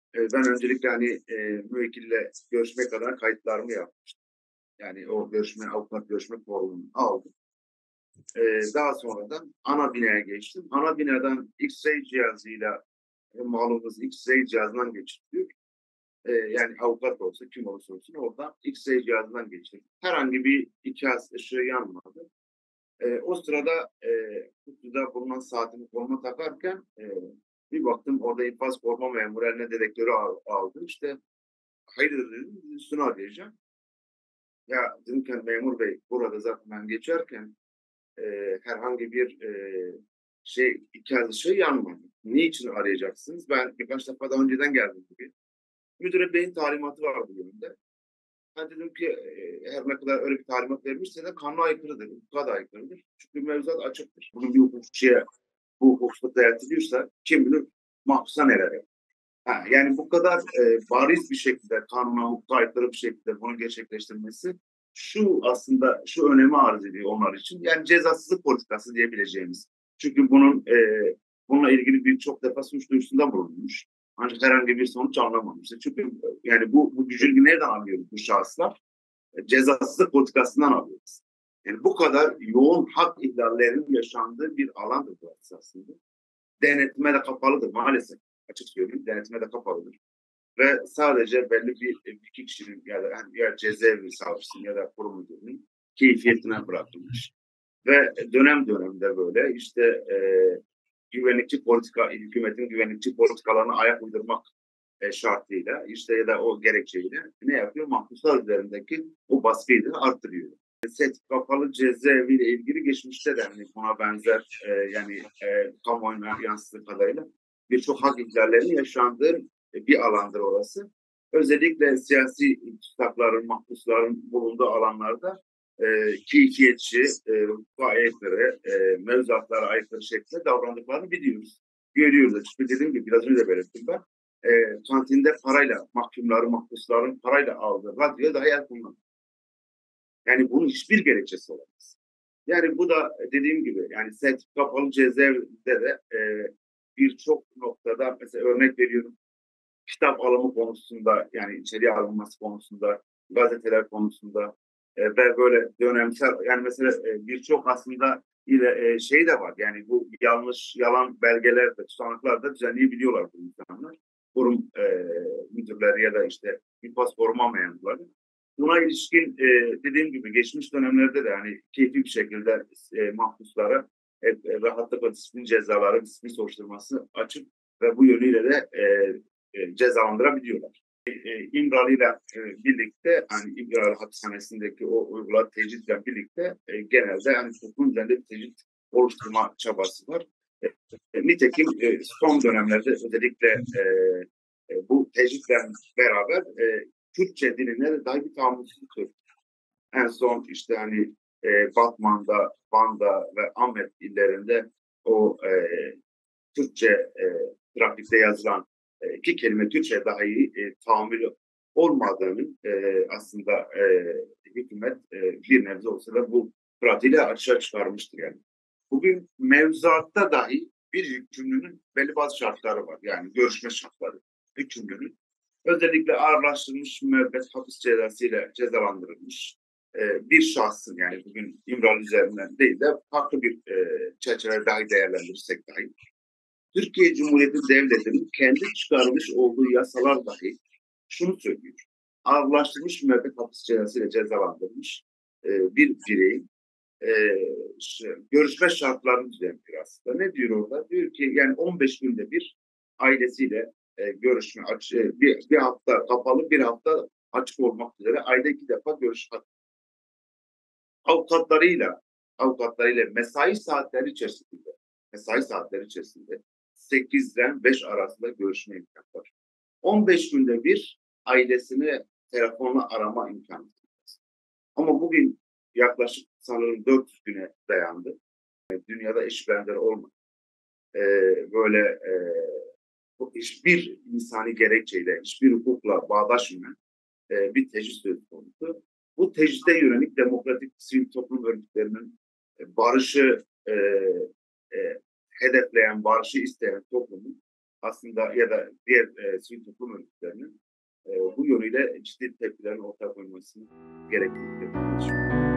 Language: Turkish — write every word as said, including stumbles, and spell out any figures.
Eee, ben öncelikle, hani, eee, müvekkille görüşmek adına kayıtlarımı yapmıştım. Yani o görüşme, avukat görüşme formunu aldım. Eee, daha sonradan ana binaya geçtim. Ana binadan X-ray cihazıyla, eee, malumunuz X-ray cihazından geçiriliyor. Eee, yani avukat olsa, kim olursa olsun oradan X-ray cihazından geçirdik. Herhangi bir ikaz ışığı yanmadı. Eee, o sırada, eee, kutuda bulunan saatimi koluma takarken, eee, bir baktım orada infaz koruma memuru eline dedektörü al aldı. İşte, hayırdır dedim, üstünü arayacağım. Ya dedim ki, memur bey, burada zaten ben geçerken, eee, herhangi bir, eee, şey, ikaz ışığı yanmadı. Niçin arayacaksınız? Ben birkaç defa daha önceden geldim bugün. Müdüre beyin talimatı var bu yönde. Ben dedim ki, eee, her ne kadar öyle bir talimat vermişse de kanuna aykırıdır, hukuka da aykırıdır. Çünkü mevzuat açıktır. Bunun bir hukukçuya bu hukuksuzluk dayatılıyorsa kim bilir mahpusa neler yapar. Ha, yani bu kadar, eee, bariz bir şekilde kanuna, hukuka aykırı bir şekilde bunu gerçekleştirmesi şu aslında şu önemi arz ediyor onlar için. Yani cezasızlık politikası diyebileceğimiz. Çünkü bunun, eee, bununla ilgili birçok defa suç duyurusunda bulunmuş. Ancak herhangi bir sonuç alınamamıştır. Çünkü, eee, yani bu bu gücünü nereden alıyor bu şahıslar? Eee, cezasızlık politikasından alıyoruz. Yani bu kadar yoğun hak ihlallerinin yaşandığı bir alandır burası aslında. Denetime de kapalıdır maalesef. Açık söyleyeyim, denetime de kapalıdır. Ve sadece belli bir iki kişinin ya da hani ya cezaevi savcısının ya da kurum müdürünün keyfiyetine bırakılmış. Ve dönem dönem de böyle işte eee, güvenlikçi politika, hükümetin güvenlikçi politikalarına ayak uydurmak e, şartıyla işte ya da o gerekçeyle ne yapıyor? Mahpuslar üzerindeki o baskıyı da arttırıyor. Set kapalı cezaeviyle ilgili geçmişte de hani buna benzer e, yani e, kamuoyuna yansıdığı kadarıyla birçok hak ihlallerinin yaşandığı e, bir alandır orası. Özellikle siyasi tutakların, mahpusların bulunduğu alanlarda e, keyfiyetçi, e, hukuka aykırı, e, mevzuatlara aykırı şekilde davrandıklarını biliyoruz. Görüyoruz. Çünkü dediğim gibi biraz önce de belirttim ben. E, kantinde parayla, mahkumların, mahpusların parayla aldığı radyoya dahi el kullanıyor. Yani bunun hiçbir gerekçesi olamaz. Yani bu da dediğim gibi yani set kapalı cezaevinde de e, birçok noktada mesela örnek veriyorum kitap alımı konusunda yani içeriye alınması konusunda gazeteler konusunda e, ve böyle dönemsel yani mesela e, birçok aslında ile e, şey de var yani bu yanlış yalan belgeler de tutanaklar da düzenleyebiliyorlar bu insanlar. Kurum e, müdürleri ya da işte infaz koruma memurları. Buna ilişkin e, dediğim gibi geçmiş dönemlerde de hani keyfi bir şekilde e, mahpuslara e, e, rahatlıkla disiplin cezaları, disiplin soruşturması açık ve bu yönüyle de e, e, cezalandırabiliyorlar. E, e, İmralı ile e, birlikte hani İmralı hapishanesindeki o uygulanan tecritle birlikte e, genelde hani toplum üzerinde bir tecrit oluşturma çabası var. E, e, nitekim e, son dönemlerde özellikle e, e, bu tecritle beraber e, Türkçe diline de dahi bir tahammülsüzlük söz. En son işte hani e, Batman'da, Van'da ve Ahmet illerinde o e, Türkçe e, trafikte yazılan e, iki kelime Türkçe dahi e, tahammül olmadığının e, aslında e, hükümet e, bir nebze olsa da bu pratiğiyle açığa çıkarmıştır yani. Bugün mevzuatta dahi bir hükümlünün belli bazı şartları var. Yani görüşme şartları hükümlünün. Özellikle ağırlaştırılmış müebbet hapis cezası ile cezalandırılmış e, bir şahsın yani bugün İmralı üzerinden değil de farklı bir e, çerçeve dahi değerlendirirsek dahi Türkiye Cumhuriyeti Devleti'nin kendi çıkarmış olduğu yasalar dahi şunu söylüyor. Ağırlaştırılmış müebbet hapis cezası ile cezalandırılmış e, bir bireyin e, görüşme şartlarını düzenliyor aslında. Ne diyor orada? Diyor ki yani on beş günde bir ailesiyle e, görüşme, aç, e, bir, bir hafta kapalı, bir hafta açık olmak üzere ayda iki defa görüşme. Avukatlarıyla, avukatlarıyla mesai saatleri içerisinde, mesai saatleri içerisinde sekizden beş arasında görüşme imkanı var. on beş günde bir ailesini telefonla arama imkanı var. Ama bugün yaklaşık sanırım dört yüz güne dayandı. Dünyada eş benzeri olmadı. Ee, böyle e, hiçbir insani gerekçeyle, hiçbir hukukla bağdaşmayan e, bir tecrübe söz konusu. Bu tecride yönelik demokratik sivil toplum örgütlerinin e, barışı e, e, hedefleyen, barışı isteyen toplumun aslında ya da diğer e, sivil toplum örgütlerinin e, bu yönüyle ciddi tepkilerin ortaya koyması gerektiğini düşünüyorum.